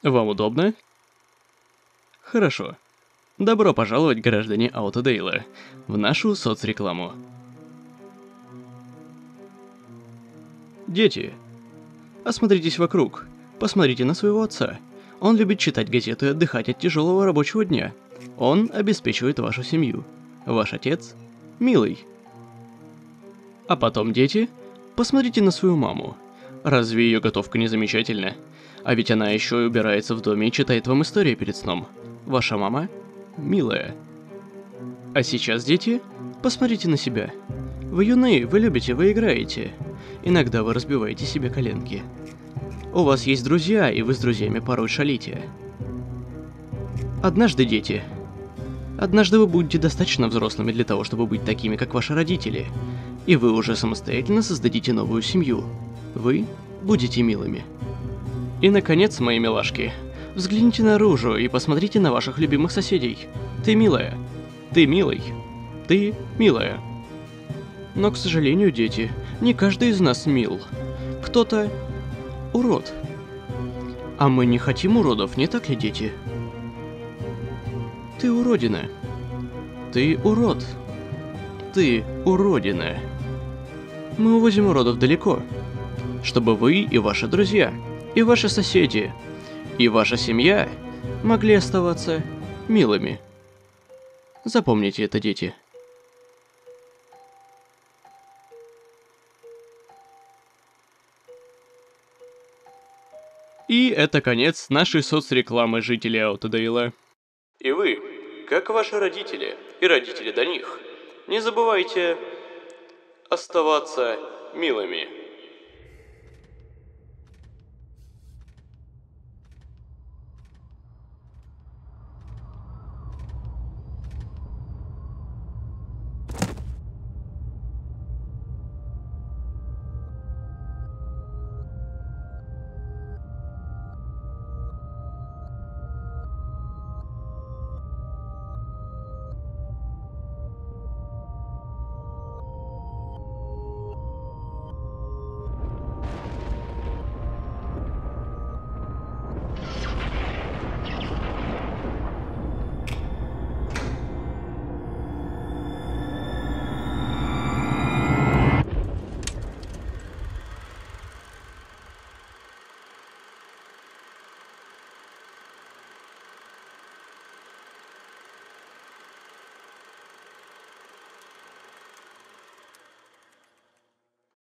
Вам удобно? Хорошо. Добро пожаловать, граждане Аутодейла, в нашу соцрекламу. Дети, осмотритесь вокруг. Посмотрите на своего отца. Он любит читать газеты и отдыхать от тяжелого рабочего дня. Он обеспечивает вашу семью. Ваш отец милый. А потом, дети, посмотрите на свою маму. Разве ее готовка не замечательна? А ведь она еще и убирается в доме и читает вам истории перед сном. Ваша мама милая. А сейчас, дети, посмотрите на себя. Вы юны, вы любите, вы играете. Иногда вы разбиваете себе коленки. У вас есть друзья, и вы с друзьями порой шалите. Однажды, дети, однажды вы будете достаточно взрослыми для того, чтобы быть такими, как ваши родители. И вы уже самостоятельно создадите новую семью. Вы будете милыми. И, наконец, мои милашки, взгляните наружу и посмотрите на ваших любимых соседей. Ты милая. Ты милый. Ты милая. Но, к сожалению, дети, не каждый из нас мил. Кто-то урод. А мы не хотим уродов, не так ли, дети? Ты уродина. Ты урод. Ты уродина. Мы увозим уродов далеко, чтобы вы и ваши друзья, и ваши соседи, и ваша семья могли оставаться милыми. Запомните это, дети. И это конец нашей соцрекламы жителей Аутодейла. И вы, как ваши родители, и родители до них, не забывайте оставаться милыми.